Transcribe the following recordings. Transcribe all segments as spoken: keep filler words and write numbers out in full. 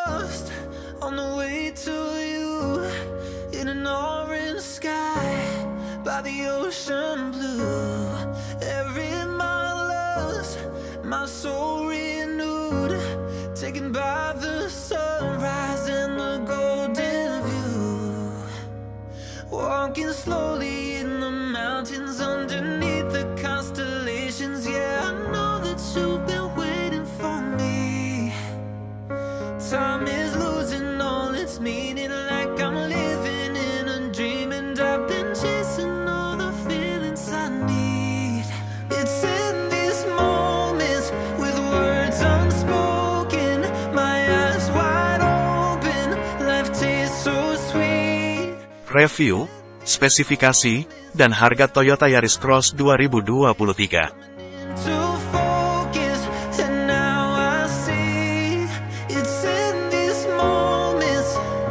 lost on the way to you in an orange sky by the ocean blue. Every mile lost, my soul renewed, taken by the sunrise and the golden view. Walking slowly in the mountains underneath the constellations. Yeah, I know that you've been waiting for me. Time is losing all its meaning, like I'm living in a dream, and I've been chasing all the feelings I need. It's in these moments with words unspoken, my eyes wide open, life tastes so sweet. Review, spesifikasi, dan harga Toyota Yaris Cross dua ribu dua puluh tiga. To focus, and now I see it's in these moments.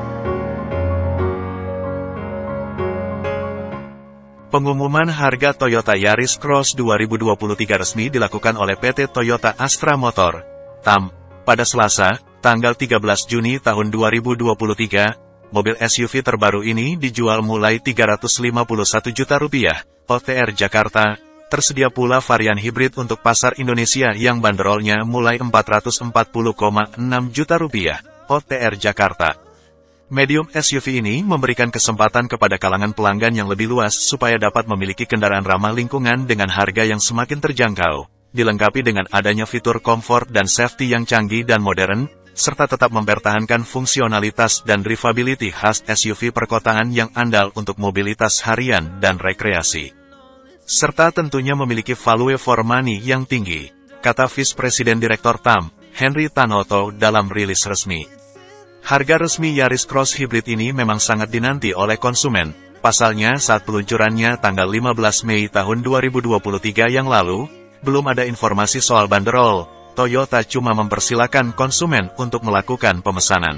Pengumuman harga Toyota Yaris Cross dua ribu dua puluh tiga resmi dilakukan oleh P T Toyota Astra Motor, T A M, pada Selasa, tanggal tiga belas Juni tahun dua ribu dua puluh tiga. Mobil S U V terbaru ini dijual mulai tiga ratus lima puluh satu juta rupiah, O T R Jakarta. Tersedia pula varian hibrid untuk pasar Indonesia yang banderolnya mulai empat ratus empat puluh koma enam juta rupiah, O T R Jakarta. Medium S U V ini memberikan kesempatan kepada kalangan pelanggan yang lebih luas supaya dapat memiliki kendaraan ramah lingkungan dengan harga yang semakin terjangkau, dilengkapi dengan adanya fitur comfort dan safety yang canggih dan modern, serta tetap mempertahankan fungsionalitas dan drivability khas S U V perkotaan yang andal untuk mobilitas harian dan rekreasi. Serta tentunya memiliki value for money yang tinggi, kata Vice Presiden Direktur T A M, Henry Tanoto dalam rilis resmi. Harga resmi Yaris Cross Hybrid ini memang sangat dinanti oleh konsumen. Pasalnya saat peluncurannya tanggal lima belas Mei tahun dua ribu dua puluh tiga yang lalu, belum ada informasi soal banderol. Toyota cuma mempersilakan konsumen untuk melakukan pemesanan.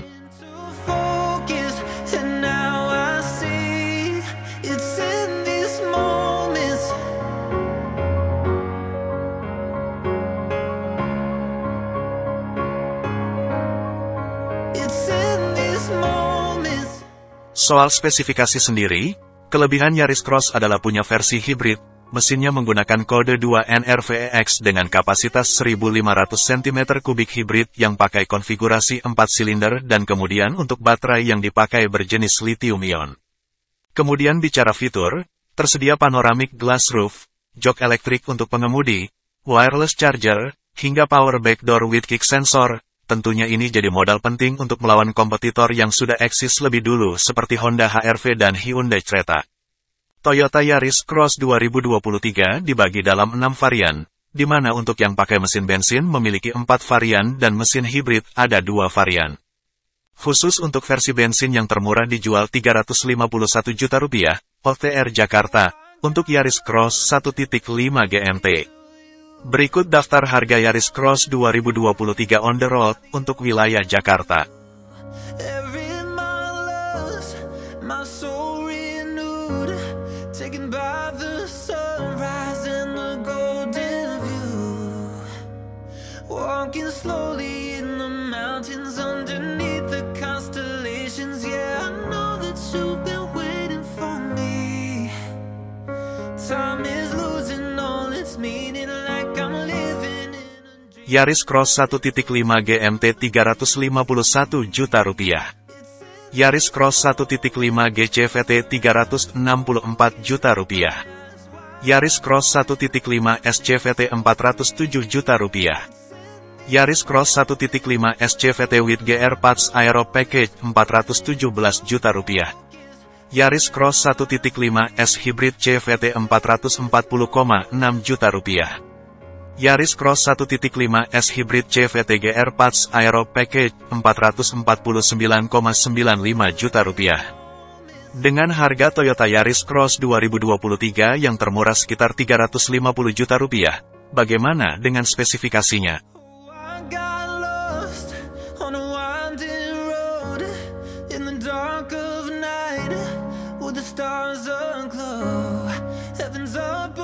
Soal spesifikasi sendiri, kelebihan Yaris Cross adalah punya versi hibrid. Mesinnya menggunakan kode dua N R V E X dengan kapasitas seribu lima ratus sentimeter kubik hibrid yang pakai konfigurasi empat silinder dan kemudian untuk baterai yang dipakai berjenis lithium-ion. Kemudian bicara fitur, tersedia panoramic glass roof, jok elektrik untuk pengemudi, wireless charger, hingga power back door with kick sensor. Tentunya ini jadi modal penting untuk melawan kompetitor yang sudah eksis lebih dulu seperti Honda H R V dan Hyundai Creta. Toyota Yaris Cross dua ribu dua puluh tiga dibagi dalam enam varian, di mana untuk yang pakai mesin bensin memiliki empat varian dan mesin hibrid ada dua varian. Khusus untuk versi bensin yang termurah dijual tiga ratus lima puluh satu juta rupiah, O T R Jakarta, untuk Yaris Cross satu titik lima G M T. Berikut daftar harga Yaris Cross dua ribu dua puluh tiga on the road untuk wilayah Jakarta. Taken by the sunrise and the golden view. Walking slowly in the mountains underneath the constellations. Yeah, I know that you've been waiting for me. Time is losing all its meaning, like I'm living in a dream. Yaris Cross satu titik lima G M T tiga ratus lima puluh satu juta rupiah. Yaris Cross satu titik lima G C V T tiga ratus enam puluh empat juta rupiah. Yaris Cross satu titik lima S C V T empat ratus tujuh juta rupiah. Yaris Cross satu titik lima S C V T with G R Parts Aero Package empat ratus tujuh belas juta rupiah. Yaris Cross satu titik lima S Hybrid C V T empat ratus empat puluh koma enam juta rupiah. Yaris Cross satu titik lima S Hybrid C V T G R Parts Aero Package empat ratus empat puluh sembilan koma sembilan lima juta rupiah. Dengan harga Toyota Yaris Cross dua ribu dua puluh tiga yang termurah sekitar tiga ratus lima puluh juta rupiah, bagaimana dengan spesifikasinya?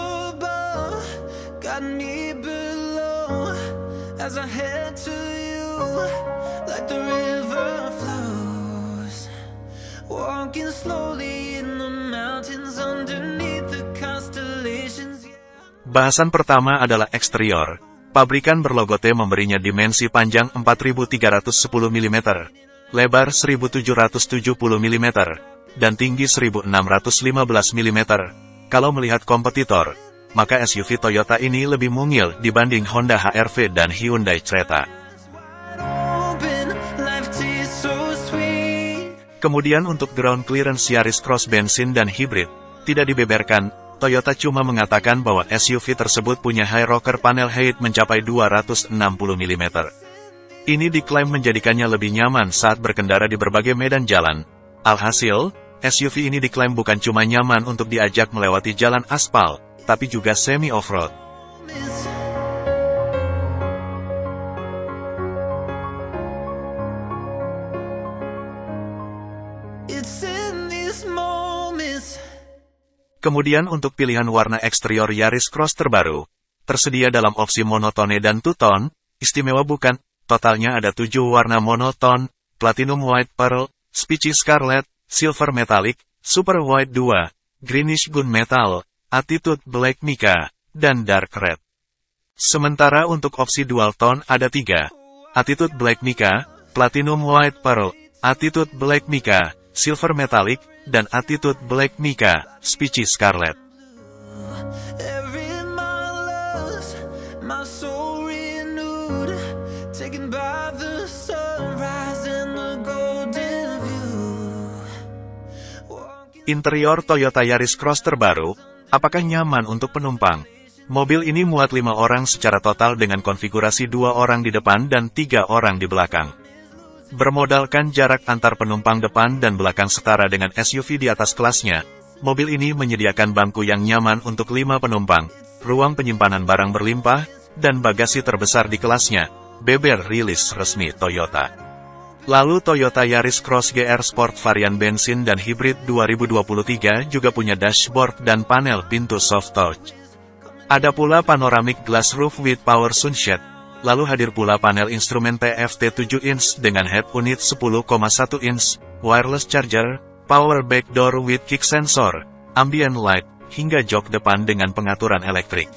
Got me below as I head to you like the river flows, walking slowly in the mountains underneath the constellations. Bahasan pertama adalah eksterior. Pabrikan berlogo T memberinya dimensi panjang empat ribu tiga ratus sepuluh milimeter, lebar seribu tujuh ratus tujuh puluh milimeter, dan tinggi seribu enam ratus lima belas milimeter. Kalau melihat kompetitor, maka S U V Toyota ini lebih mungil dibanding Honda H R V dan Hyundai Creta. Kemudian untuk ground clearance Yaris Cross bensin dan hibrid, tidak dibeberkan. Toyota cuma mengatakan bahwa S U V tersebut punya high rocker panel height mencapai dua ratus enam puluh milimeter. Ini diklaim menjadikannya lebih nyaman saat berkendara di berbagai medan jalan. Alhasil, S U V ini diklaim bukan cuma nyaman untuk diajak melewati jalan aspal, tapi juga semi off-road. Kemudian untuk pilihan warna eksterior Yaris Cross terbaru, tersedia dalam opsi monotone dan two-tone. Istimewa bukan, totalnya ada tujuh warna monotone: Platinum White Pearl, Speedy Scarlet, Silver Metallic, Super White dua, Greenish Gunmetal, Attitude Black Mica, dan Dark Red. Sementara untuk opsi dual tone ada tiga: Attitude Black Mica, Platinum White Pearl, Attitude Black Mica, Silver Metallic, dan Attitude Black Mica, Speedy Scarlet. Interior Toyota Yaris Cross terbaru, apakah nyaman untuk penumpang? Mobil ini muat lima orang secara total dengan konfigurasi dua orang di depan dan tiga orang di belakang. Bermodalkan jarak antar penumpang depan dan belakang setara dengan S U V di atas kelasnya, mobil ini menyediakan bangku yang nyaman untuk lima penumpang, ruang penyimpanan barang berlimpah, dan bagasi terbesar di kelasnya, beber rilis resmi Toyota. Lalu Toyota Yaris Cross G R Sport varian bensin dan hibrid dua ribu dua puluh tiga juga punya dashboard dan panel pintu soft touch. Ada pula panoramic glass roof with power sunshade. Lalu hadir pula panel instrumen T F T tujuh inch dengan head unit sepuluh koma satu inch, wireless charger, power back door with kick sensor, ambient light, hingga jok depan dengan pengaturan elektrik.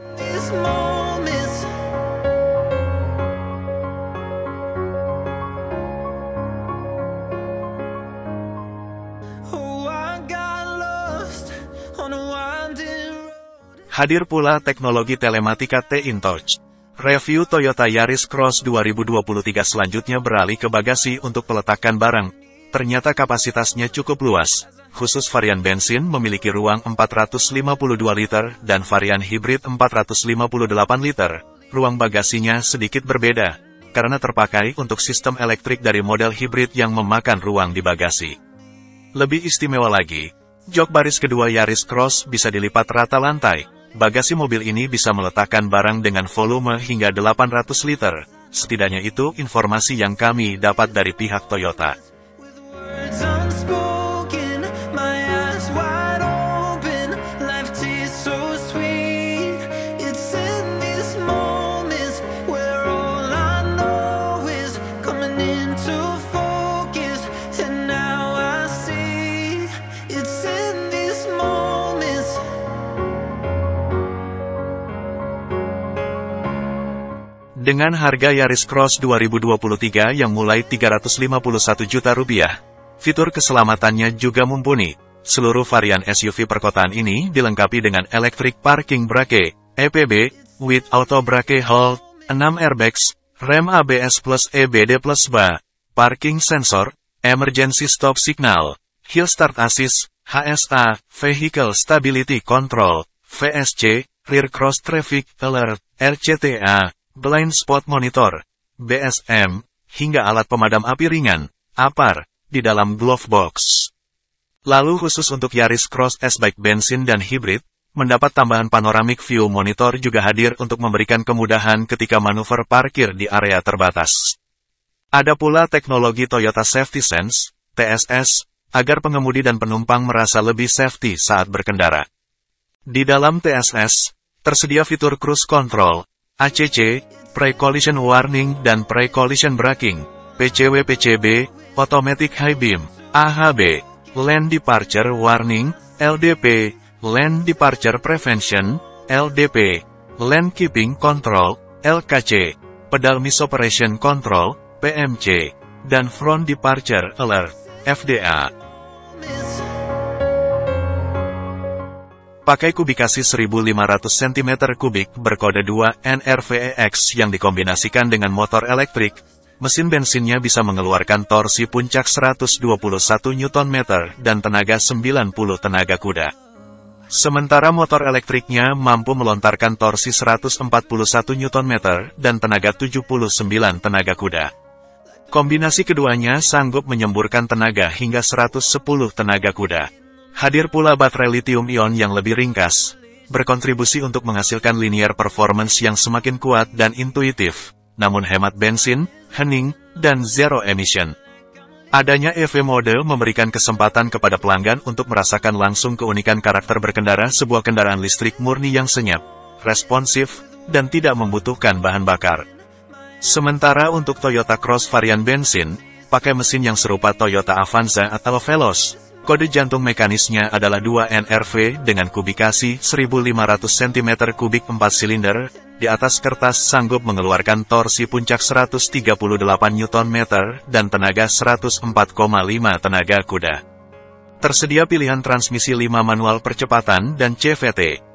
Hadir pula teknologi telematika T-InTouch. Review Toyota Yaris Cross dua ribu dua puluh tiga selanjutnya beralih ke bagasi untuk peletakan barang. Ternyata kapasitasnya cukup luas. Khusus varian bensin memiliki ruang empat ratus lima puluh dua liter dan varian hibrid empat ratus lima puluh delapan liter. Ruang bagasinya sedikit berbeda, karena terpakai untuk sistem elektrik dari model hibrid yang memakan ruang di bagasi. Lebih istimewa lagi, jok baris kedua Yaris Cross bisa dilipat rata lantai. Bagasi mobil ini bisa meletakkan barang dengan volume hingga delapan ratus liter. Setidaknya itu informasi yang kami dapat dari pihak Toyota. Dengan harga Yaris Cross dua ribu dua puluh tiga yang mulai tiga ratus lima puluh satu juta rupiah, fitur keselamatannya juga mumpuni. Seluruh varian S U V perkotaan ini dilengkapi dengan Electric Parking Brake, E P B, with Auto Brake Hold, enam airbags, rem A B S plus E B D plus B A, parking sensor, emergency stop signal, hill start assist, H S A, vehicle stability control, V S C, rear cross traffic alert, R C T A, blind spot monitor, B S M, hingga alat pemadam api ringan, A P A R, di dalam glove box. Lalu khusus untuk Yaris Cross S-Bike bensin dan hibrid, mendapat tambahan panoramic view monitor juga hadir untuk memberikan kemudahan ketika manuver parkir di area terbatas. Ada pula teknologi Toyota Safety Sense, T S S, agar pengemudi dan penumpang merasa lebih safety saat berkendara. Di dalam T S S, tersedia fitur cruise control, A C C, Pre-Collision Warning dan Pre-Collision Braking, P C W P C B, Automatic High Beam, A H B, Lane Departure Warning, L D P, Lane Departure Prevention, L D P, Lane Keeping Control, L K C, Pedal Misoperation Control, P M C, dan Front Departure Alert, F D A. Pakai kubikasi seribu lima ratus sentimeter kubik berkode dua N R V E X yang dikombinasikan dengan motor elektrik, mesin bensinnya bisa mengeluarkan torsi puncak seratus dua puluh satu Newton meter dan tenaga sembilan puluh tenaga kuda. Sementara motor elektriknya mampu melontarkan torsi seratus empat puluh satu Newton meter dan tenaga tujuh puluh sembilan tenaga kuda. Kombinasi keduanya sanggup menyemburkan tenaga hingga seratus sepuluh tenaga kuda. Hadir pula baterai lithium-ion yang lebih ringkas, berkontribusi untuk menghasilkan linear performance yang semakin kuat dan intuitif, namun hemat bensin, hening, dan zero emission. Adanya E V mode memberikan kesempatan kepada pelanggan untuk merasakan langsung keunikan karakter berkendara sebuah kendaraan listrik murni yang senyap, responsif, dan tidak membutuhkan bahan bakar. Sementara untuk Toyota Cross varian bensin, pakai mesin yang serupa Toyota Avanza atau Veloz. Kode jantung mekanisnya adalah dua N R V dengan kubikasi seribu lima ratus sentimeter kubik empat silinder, di atas kertas sanggup mengeluarkan torsi puncak seratus tiga puluh delapan Newton meter dan tenaga seratus empat koma lima tenaga kuda. Tersedia pilihan transmisi lima manual percepatan dan C V T.